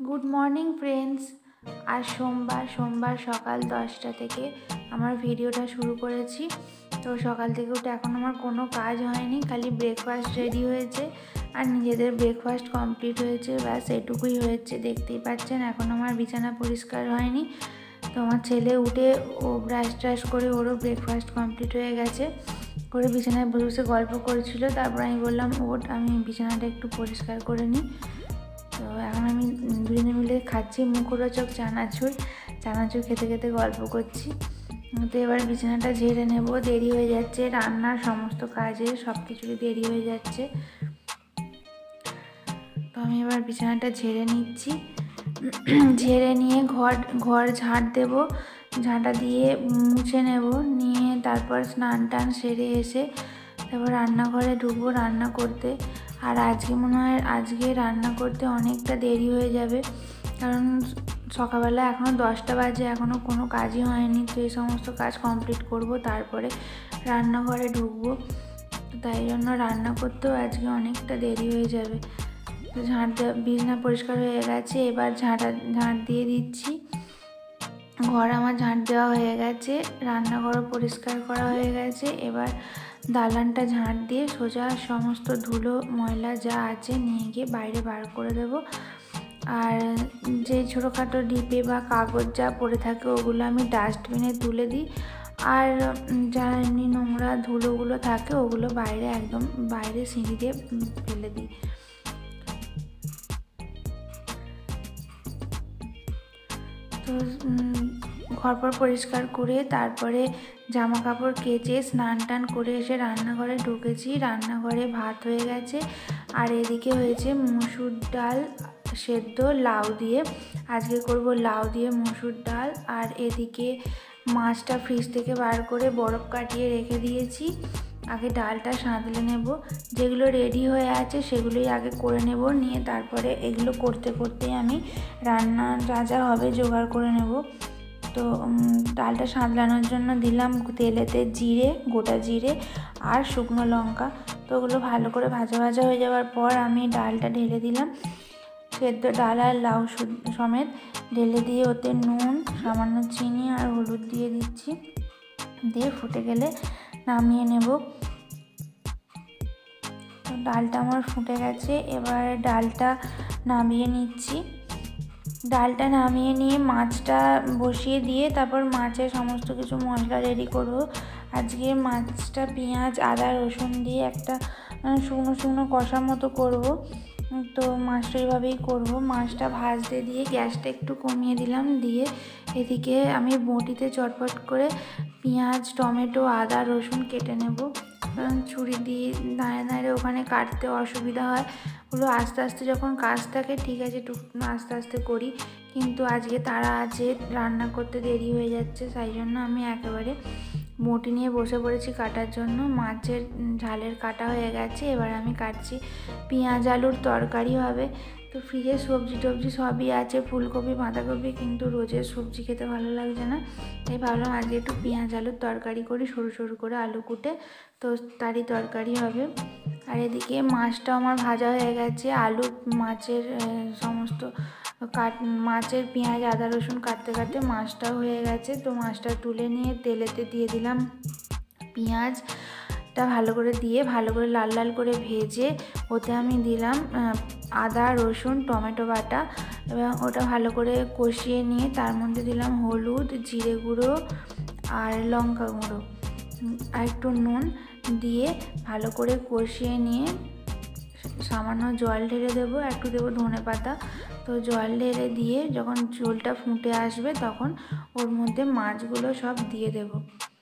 Good morning friends. আজ সোমবার সকাল 10টা থেকে আমার ভিডিওটা শুরু করেছি। তো সকাল থেকে উঠে এখন আমার কোনো কাজ হয়নি, খালি ব্রেকফাস্ট রেডি হয়েছে আর নিজেদের ব্রেকফাস্ট কমপ্লিট হয়েছে, ব্যাস এটুকুই হয়েছে। দেখতেই পাচ্ছেন এখন আমার বিছানা পরিষ্কার হয়নি। তো আমার ছেলে উঠে ও ব্রাশ ট্রাশ করে ওরও ব্রেকফাস্ট কমপ্লিট হয়ে গেছে, করে বিছানায় বসে বসে গল্প করেছিল। তারপর আমি বললাম ওঠ, আমি বিছানাটা একটু পরিষ্কার করে নিই। তো এখন আমি দুজনে মিলে খাচ্ছি মুখরোচক চানাচুর খেতে খেতে গল্প করছি। তো এবার বিছানাটা ঝেড়ে নেব, দেরি হয়ে যাচ্ছে, রান্নার সমস্ত কাজে সব কিছুরই দেরি হয়ে যাচ্ছে। তো আমি এবার বিছানাটা ঝেড়ে নিচ্ছি। ঝেড়ে নিয়ে ঘর ঝাঁট দেব, ঝাঁটা দিয়ে মুছে নেব, নিয়ে তারপর স্নান টান সেরে এসে তারপর রান্নাঘরে ঢুকবো রান্না করতে। আর আজকে মনে হয় রান্না করতে অনেকটা দেরি হয়ে যাবে, কারণ সকালবেলা এখনও 10টা বাজে, এখনও কোনো কাজই হয়নি। তো এই সমস্ত কাজ কমপ্লিট করব, তারপরে রান্নাঘরে ঢুকবো। তো তাই জন্য রান্না করতেও আজকে অনেকটা দেরি হয়ে যাবে। তো বিছানা পরিষ্কার হয়ে গেছে, এবার ঝাঁট দিয়ে দিচ্ছি। ঘর আমার ঝাঁট দেওয়া হয়ে গেছে, রান্নাঘরও পরিষ্কার করা হয়ে গেছে। এবার দালানটা ঝাঁট দিয়ে সোজা সমস্ত ধুলো ময়লা যা আছে নিয়ে গিয়ে বাইরে বার করে দেব। আর যে ছোটোখাটো ডিপে বা কাগজ যা পড়ে থাকে ওগুলো আমি ডাস্টবিনে তুলে দিই। আর যা এমনি নোংরা ধুলোগুলো থাকে ওগুলো একদম বাইরে সিঁড়ি দিয়ে ফেলে দিই। তো ঘর পরিষ্কার করে তারপরে জামা কাপড় কেচে স্নান টান করে এসে রান্নাঘরে ঢুকেছি। রান্নাঘরে ভাত হয়ে গেছে, আর এদিকে হয়েছে মসুর ডাল সেদ্ধ লাউ দিয়ে। আজকে করব লাউ দিয়ে মসুর ডাল। আর এদিকে মাছটা ফ্রিজ থেকে বার করে বরফ কাটিয়ে রেখে দিয়েছি। আগে ডালটা সাঁতলে নেব, যেগুলো রেডি হয়ে আছে সেগুলোই আগে করে নেব, নিয়ে তারপরে এগুলো করতে করতেই আমি রান্না যা যা হবে জোগাড় করে নেব। তো ডালটা সাঁতলানোর জন্য দিলাম তেলেতে গোটা জিরে আর শুকনো লঙ্কা। তো ওগুলো ভালো করে ভাজা হয়ে যাওয়ার পর আমি ডালটা ঢেলে দিলাম, সেদ্ধ ডাল আর লাউ সমেত ঢেলে দিয়ে ওতে নুন, সামান্য চিনি আর হলুদ দিয়ে দিচ্ছি। দিয়ে ফুটে গেলে নামিয়ে নেব। তো ডালটা আমার ফুটে গেছে, এবার ডালটা নামিয়ে নিচ্ছি। ডালটা নামিয়ে নিয়ে মাছটা বসিয়ে দিয়ে তারপর মাছের সমস্ত কিছু মশলা রেডি করব। আজকে মাছটা পেঁয়াজ আদা রসুন দিয়ে একটা শুকনো কষা মতো করব। তো মাছটা এইভাবেই করবো। মাছটা ভাজতে দিয়ে গ্যাসটা একটু কমিয়ে দিলাম, দিয়ে এদিকে আমি বঁটিতে চটপট করে পেঁয়াজ টমেটো আদা রসুন কেটে নেব, কারণ ছুরি দিয়ে দাঁড়িয়ে ওখানে কাটতে অসুবিধা হয়। ওগুলো আস্তে আস্তে যখন কাজ থাকে ঠিক আছে আস্তে আস্তে করি, কিন্তু আজকে তারা আছে, রান্না করতে দেরি হয়ে যাচ্ছে, তাই জন্য আমি একেবারে বঁটি নিয়ে বসে পড়েছি কাটার জন্য। মাছের ঝালের কাটা হয়ে গেছে, এবার আমি কাটছি। পেঁয়াজ আলুর তরকারি হবে। তো ফ্রিজে সবজি টবজি সবই আছে, ফুলকপি বাঁধাকপি, কিন্তু রোজের সবজি খেতে ভালো লাগছে না, তাই ভাবলাম আজকে একটু পেঁয়াজ আলুর তরকারি করি, সরু সরু করে আলু কুটে, তো তারই তরকারি হবে। আর এদিকে মাছটাও আমার ভাজা হয়ে গেছে, মাছের সমস্ত মাছের পেঁয়াজ আদা রসুন কাটতে কাটতে মাছটাও হয়ে গেছে। তো মাছটা তুলে নিয়ে তেলেতে দিয়ে দিলাম, পেঁয়াজটা ভালো করে দিয়ে ভালো করে লাল লাল করে ভেজে ওতে আমি দিলাম আদা রসুন টমেটো বাটা, এবং ওটা ভালো করে কষিয়ে নিয়ে তার মধ্যে দিলাম হলুদ জিরে গুঁড়ো আর লঙ্কা গুঁড়ো আর একটু নুন দিয়ে ভালো করে কষিয়ে নিয়ে সামান্য জল ঢেলে দেবো, একটু দেবো ধনে পাতা। তো জল ঢেলে দিয়ে যখন ঝোলটা ফুটে আসবে তখন ওর মধ্যে মাছগুলো সব দিয়ে দেবো।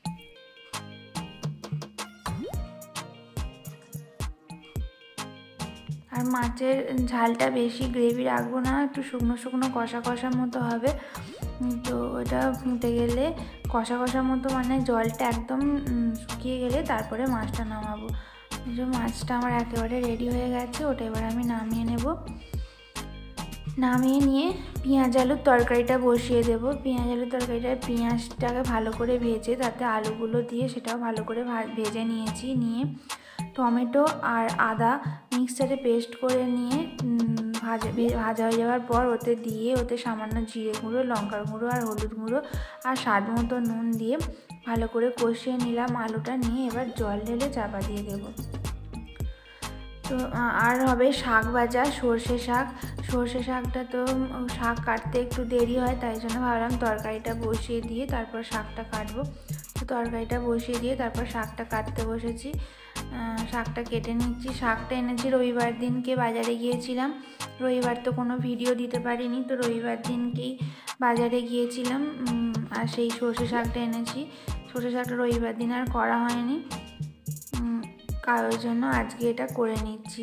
আর মাছের ঝালটা বেশি গ্রেভি রাখবো না, একটু শুকনো কষা মতো হবে। তো ওটা ফুটে গেলে কষা মতো মানে জলটা একদম শুকিয়ে গেলে তারপরে মাছটা নামাবো। যে মাছটা আমার একেবারে রেডি হয়ে গেছে, ওটা এবার আমি নামিয়ে নেব। নামিয়ে নিয়ে পেঁয়াজ আলুর তরকারিটা বসিয়ে দেবো। পেঁয়াজ আলুর তরকারিটায় পেঁয়াজটাকে ভালো করে ভেজে তাতে আলুগুলো দিয়ে সেটাও ভালো করে ভেজে নিয়েছি। নিয়ে টমেটো আর আদা মিক্সচারে পেস্ট করে নিয়ে ভাজা হয়ে যাওয়ার পর ওতে সামান্য জিরে গুঁড়ো, লঙ্কার গুঁড়ো আর হলুদ গুঁড়ো আর স্বাদ মতো নুন দিয়ে ভালো করে কষিয়ে নিলাম। আলুটা নিয়ে এবার জল ঢেলে চাপা দিয়ে দেবো। তো আর হবে শাক ভাজা, সর্ষে শাকটা তো শাক কাটতে একটু দেরি হয়, তাই জন্য ভাবলাম তরকারিটা বসিয়ে দিয়ে তারপর শাকটা কাটবো। তো তরকারিটা বসিয়ে দিয়ে তারপর শাকটা কাটতে বসেছি। শাকটা কেটে নিচ্ছি। শাকটা এনেছি রবিবার দিনকে, বাজারে গিয়েছিলাম। রবিবার তো কোনো ভিডিও দিতে পারিনি, তো রবিবার দিনকেই বাজারে গিয়েছিলাম আর সেই সর্ষে শাকটা এনেছি। সর্ষে শাকটা রবিবার দিন আর করা হয়নি, কারোর জন্য আজকে এটা করে নিচ্ছি।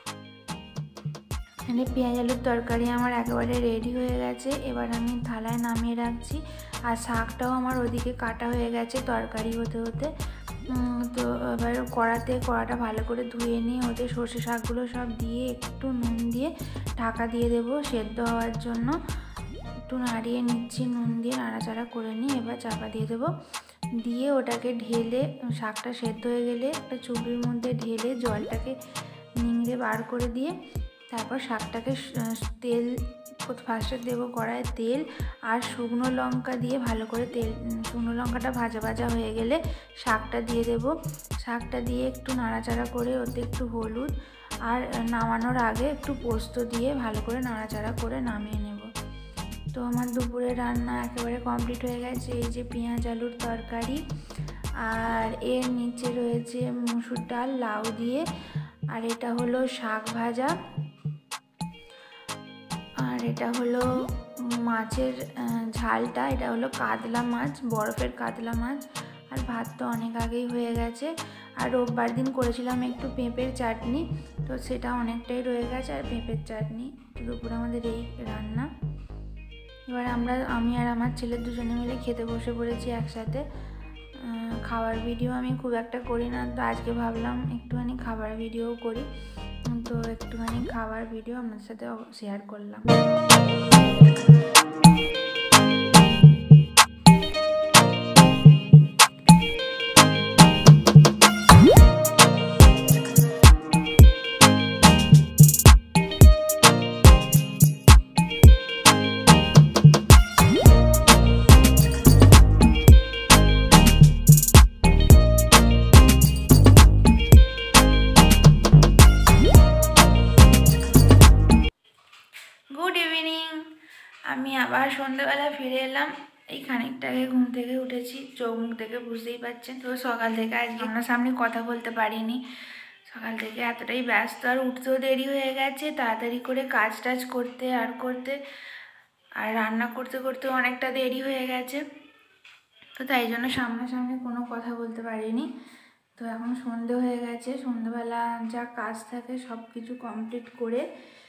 এখানে পেঁয়াজ আলুর তরকারি আমার একেবারে রেডি হয়ে গেছে। এবার আমি থালায় নামিয়ে রাখছি। আর শাকটাও আমার ওদিকে কাটা হয়ে গেছে তরকারি হতে হতে। তো এবার কড়াটা ভালো করে ধুয়ে নিয়ে ওতে সর্ষে শাকগুলো সব দিয়ে একটু নুন দিয়ে ঢাকা দিয়ে দেবো সেদ্ধ হওয়ার জন্য। একটু নাড়িয়ে নিচ্ছি, নুন দিয়ে নাড়াচাড়া করে নিয়ে এবার চাপা দিয়ে দেবো। দিয়ে ওটাকে ঢেলে, শাকটা সেদ্ধ হয়ে গেলে একটা চুবড়ির মধ্যে ঢেলে জলটাকে নিংড়ে বার করে দিয়ে তারপর শাকটাকে তেল ফার্স্টে দেবো কড়ায় তেল আর শুকনো লঙ্কা দিয়ে ভালো করে শুকনো লঙ্কাটা ভাজা হয়ে গেলে শাকটা দিয়ে দেবো। শাকটা দিয়ে একটু নাড়াচাড়া করে ওতে একটু হলুদ আর নামানোর আগে একটু পোস্ত দিয়ে ভালো করে নাড়াচাড়া করে নামিয়ে নেব। তো আমার দুপুরে রান্না একেবারে কমপ্লিট হয়ে গেছে। এই যে পেঁয়াজ আলুর তরকারি, আর এর নিচে রয়েছে মুসুর ডাল লাউ দিয়ে, আর এটা হলো শাক ভাজা, আর এটা হলো মাছের ঝালটা, এটা হলো কাতলা মাছ, বরফের কাতলা মাছ। আর ভাত তো অনেক আগেই হয়ে গেছে। আর রোববার দিন করেছিলাম একটু পেঁপের চাটনি, তো সেটা অনেকটাই রয়ে গেছে। আর পেঁপের চাটনি, দুপুরে আমাদের এই রান্না। এবার আমি আর আমার ছেলে দুজনে মিলে খেতে বসে পড়েছি একসাথে। খাবার ভিডিও আমি খুব একটা করি না, তো আজকে ভাবলাম একটুখানি খাবার ভিডিও করি। তো একটুখানি খাবার ভিডিও আপনার সাথে শেয়ার করলাম। Good evening. আমি আবার সন্ধ্যাবেলা ফিরে এলাম। এই খানিকটা আগে ঘুম থেকে উঠেছি, চোখ মুখ থেকে বুঝতেই পারছেন। তো সকাল থেকে আজকে আপনার সামনে কথা বলতে পারিনি, সকাল থেকে এতটাই ব্যস্ত, আর উঠতেও দেরি হয়ে গেছে। তাড়াতাড়ি করে কাজ টাজ করতে আর রান্না করতে করতেও অনেকটা দেরি হয়ে গেছে। তো তাই জন্য সামনাসামনি কোনো কথা বলতে পারিনি। তো এখন সন্ধে হয়ে গেছে, সন্ধ্যেবেলা যা কাজ থাকে সব কিছু কমপ্লিট করে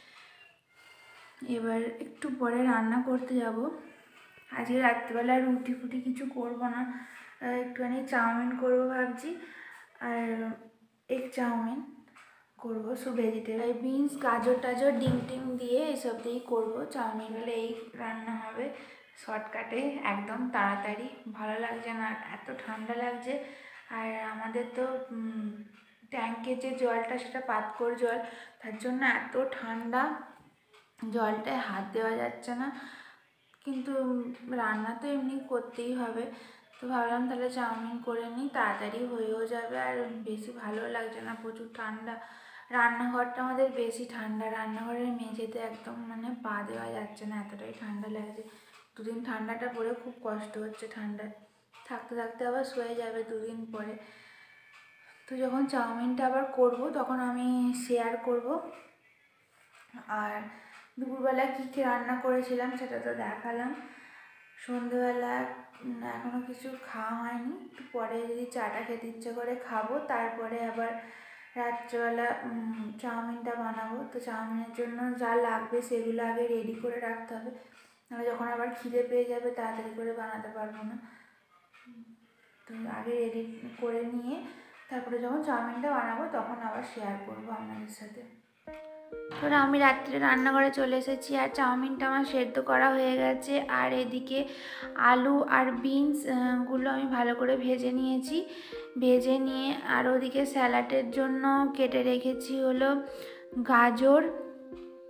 এবার একটু পরে রান্না করতে যাব। আজকে রাত্রিবেলা রুটি ফুটি কিছু করবো না, একটুখানি চাউমিন করবো ভাবছি, আর এগ চাউমিন করবো, সব ভেজিটেবল, বিনস গাজর টাজর ডিম টিম দিয়ে এসব দিয়েই করবো চাউমিন। হলে এই রান্না হবে শর্টকাটে, একদম তাড়াতাড়ি। ভালো লাগছে না, এত ঠান্ডা লাগছে। আর আমাদের তো ট্যাঙ্কে যে জলটা সেটা পাতকর জল, তার জন্য এত ঠান্ডা, জলটায় হাত দেওয়া যাচ্ছে না। কিন্তু রান্না তো এমনি করতেই হবে, তো ভাবলাম তাহলে চাউমিন করে নিই, তাড়াতাড়ি হয়েও যাবে। আর বেশি ভালো লাগছে না, প্রচুর ঠান্ডা। রান্নাঘরটা আমাদের বেশি ঠান্ডা, রান্নাঘরের মেঝেতে একদম পা দেওয়া যাচ্ছে না, এতটাই ঠান্ডা লাগছে। দুদিন ঠান্ডাটা পরে খুব কষ্ট হচ্ছে, ঠান্ডায় থাকতে থাকতে আবার শুয়ে যাবে দুদিন পরে। তো যখন চাউমিনটা আবার করব তখন আমি শেয়ার করব। আর দুপুরবেলা কী কী রান্না করেছিলাম সেটা তো দেখালাম। সন্ধ্যেবেলা এখনও কিছু খাওয়া হয়নি, একটু পরে যদি চাটা খেতে ইচ্ছে করে খাবো। তারপরে আবার রাত্রেবেলা চাউমিনটা বানাবো। তো চাউমিনের জন্য যা লাগবে সেগুলো আগে রেডি করে রাখতে হবে, নাহলে যখন আবার খিদে পেয়ে যাবে তাড়াতাড়ি করে বানাতে পারবো না। তো আগে রেডি করে নিয়ে তারপরে যখন চাউমিনটা বানাবো তখন আবার শেয়ার করবো আপনাদের সাথে। তো আমি রাত্রে রান্নাঘরে চলে এসেছি, আর চাউমিনটা আমার সেদ্ধ করা হয়ে গেছে। আর এদিকে আলু আর বিনসগুলো আমি ভালো করে ভেজে নিয়েছি। ভেজে নিয়ে আর ওদিকে স্যালাডের জন্য কেটে রেখেছি হলো গাজর,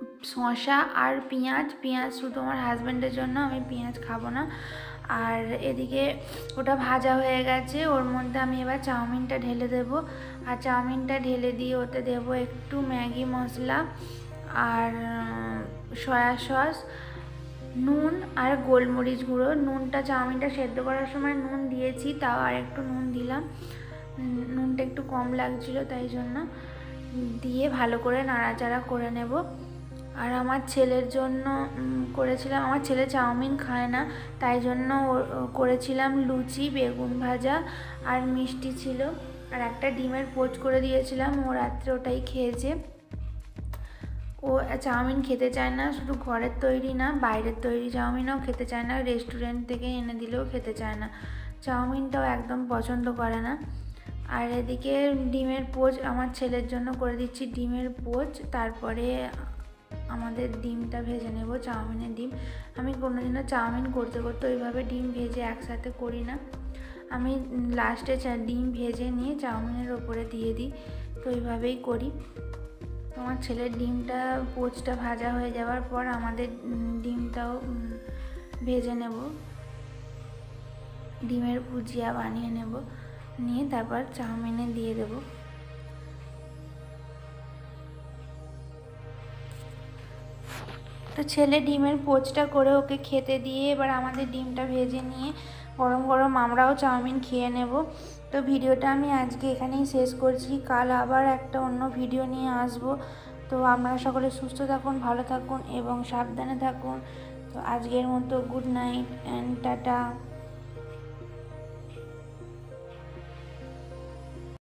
শসা আর পেঁয়াজ শুধু আমার হাজব্যান্ডের জন্য, আমি পেঁয়াজ খাবো না। আর এদিকে ওটা ভাজা হয়ে গেছে, ওর মধ্যে আমি এবার চাউমিনটা ঢেলে দেব। আর চাউমিনটা ঢেলে দিয়ে ওতে দেব একটু ম্যাগি মশলা আর সয়া সস, নুন আর গোলমরিচ গুঁড়ো। নুনটা চাউমিনটা সেদ্ধ করার সময় নুন দিয়েছি, তাও আর একটু নুন দিলাম, নুনটা একটু কম লাগছিল তাই জন্য। দিয়ে ভালো করে নাড়াচাড়া করে নেব। আর আমার ছেলের জন্য করেছিলাম, আমার ছেলে চাউমিন খায় না, তাই জন্য করেছিলাম লুচি, বেগুন ভাজা আর মিষ্টি ছিল, আর একটা ডিমের পোচ করে দিয়েছিলাম। ও রাত্রে ওটাই খেয়েছে। ও চাউমিন খেতে চায় না, শুধু ঘরের তৈরি না, বাইরের তৈরি চাউমিনও খেতে চায় না, রেস্টুরেন্ট থেকে এনে দিলেও খেতে চায় না, চাউমিনটাও একদম পছন্দ করে না। আর এদিকে ডিমের পোচ আমার ছেলের জন্য করে দিচ্ছি, ডিমের পোচ। তারপরে আমাদের ডিমটা ভেজে নেব, চাউমিনের ডিম। আমি কোনোদিনও চাউমিন করতে করতে ওইভাবে ডিম ভেজে একসাথে করি না, আমি লাস্টে ডিম ভেজে নিয়ে চাউমিনের ওপরে দিয়ে দিই, তো ওইভাবেই করি। আমার ছেলের ডিমটা পোচটা ভাজা হয়ে যাওয়ার পর আমাদের ডিমটাও ভেজে নেব, ডিমের ভুজিয়া বানিয়ে নেব, নিয়ে তারপর চাউমিনে দিয়ে দেব। তো ছেলে ডিমের পোচটা করে ওকে খেতে দিয়ে এবার আমাদের ডিমটা ভেজে নিয়ে গরম গরম আমরাও চাউমিন খেয়ে নেব। তো ভিডিওটা আমি আজকে এখানেই শেষ করছি, কাল আবার একটা অন্য ভিডিও নিয়ে আসব। তো আপনারা সকলে সুস্থ থাকুন, ভালো থাকুন এবং সাবধানে থাকুন। তো আজকের মতো গুড নাইট অ্যান্ড টাটা।